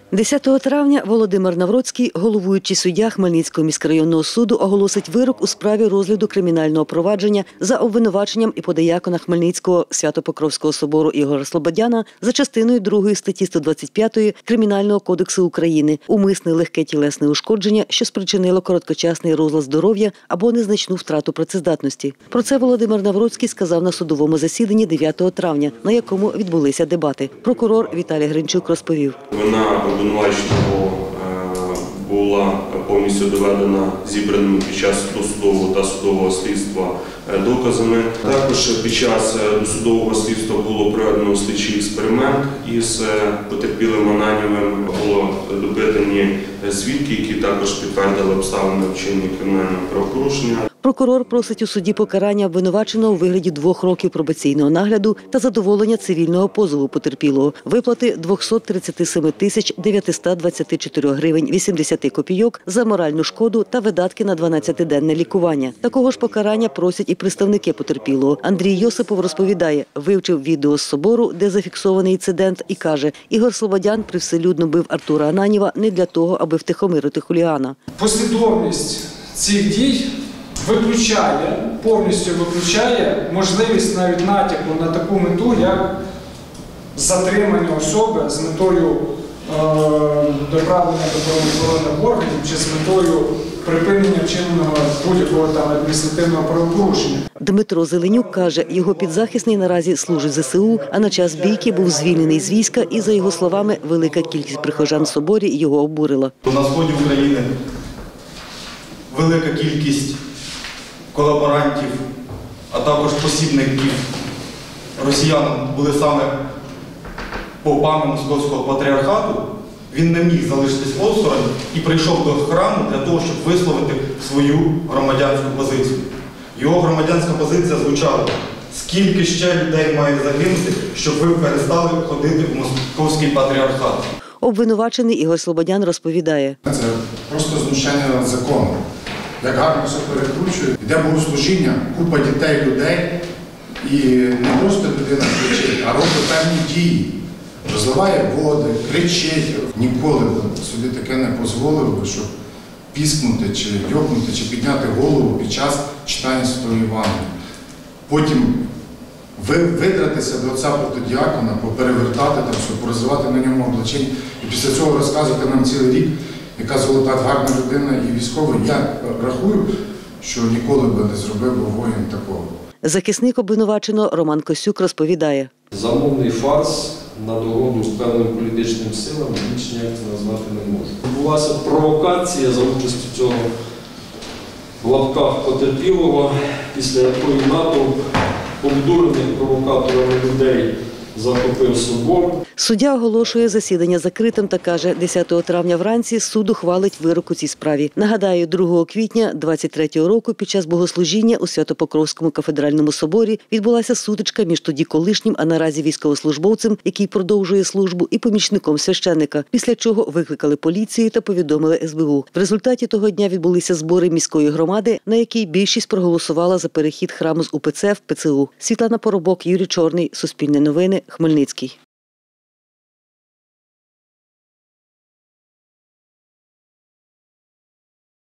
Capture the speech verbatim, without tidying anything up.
десятого травня Володимир Навроцький, головуючий суддя Хмельницького міськрайонного суду, оголосить вирок у справі розгляду кримінального провадження за обвинуваченням іподиякона Хмельницького Свято-Покровського собору Ігоря Слободяна за частиною другої статті сто двадцять п'ять Кримінального кодексу України «Умисне легке тілесне ушкодження, що спричинило короткочасний розлад здоров'я або незначну втрату працездатності». Про це Володимир Навроцький сказав на судовому засіданні дев'ятого травня, на якому відбулися дебати. Прокурор Віталій Гринчук розповів. Вона обвинуваченого була повністю доведена зібраними під час досудового та судового слідства доказами. Також під час досудового слідства було проведено слідчий експеримент із потерпілим Ананєвим. Було допитані свідки, які також підтвердили обставини вчинення кримінального правопорушення. Прокурор просить у суді покарання обвинуваченого у вигляді двох років пробаційного нагляду та задоволення цивільного позову потерпілого, виплати двісті тридцять сім тисяч дев'ятсот двадцять чотири гривень вісімдесят копійок за моральну шкоду та видатки на дванадцятиденне лікування. Такого ж покарання просять і представники потерпілого. Андрій Йосипов розповідає, вивчив відео з собору, де зафіксований інцидент, і каже, Ігор Слободян привселюдно бив Артура Ананєва не для того, аби втихомирити хулігана. Послідовність цих дій виключає, повністю виключає можливість навіть натяку на таку мету, як затримання особи з метою е, доправлення до правоохоронних органів чи з метою припинення вчиненого будь-якого там адміністративного правопорушення. Дмитро Зеленюк каже, його підзахисний наразі служить зе се у, а на час бійки був звільнений з війська і, за його словами, велика кількість прихожан в соборі його обурила. На сході України велика кількість колаборантів, а також посібників росіян були саме попами Московського патріархату, він не міг залишитись осторонь і прийшов до храму для того, щоб висловити свою громадянську позицію. Його громадянська позиція звучала: скільки ще людей має загинути, щоб ви перестали ходити в Московський патріархат. Обвинувачений Ігор Слободян розповідає. Це просто знущання над законом. Як гарно все перекручує. Йде богослужіння, купа дітей, людей, і не просто людина кричить, а робить певні дії. Розливає води, кричить. Ніколи б собі таке не дозволив, щоб піскнути, чи йокнути, чи підняти голову під час читання Святого Євангелія. Потім видратися до отця протодіакона, поперевертати, там, щоб порозривати на ньому облачення, і після цього розказувати нам цілий рік, яка золота, гарна людина і військовий. Я рахую, що ніколи би не зробив би воїн такого. Захисник обвинуваченого Роман Косюк розповідає. Замовний фарс на догоду певним політичним силам більш ніяк це назвати не можу. Відбулася провокація за участю цього в лапках потерпілого, після якої натовп обдурених провокаторами людей захопив собор. Суддя оголошує засідання закритим та каже, десятого травня вранці суд ухвалить вирок у цій справі. Нагадаю, другого квітня двадцять третього року під час богослужіння у Свято-Покровському кафедральному соборі відбулася сутичка між тоді колишнім, а наразі військовослужбовцем, який продовжує службу, і помічником священника, після чого викликали поліцію та повідомили ес бе у. В результаті того дня відбулися збори міської громади, на якій більшість проголосувала за перехід храму з у пе це в пе це у. Світлана Поробок, Юрій Чорний, Суспільне новини, Хмельницький.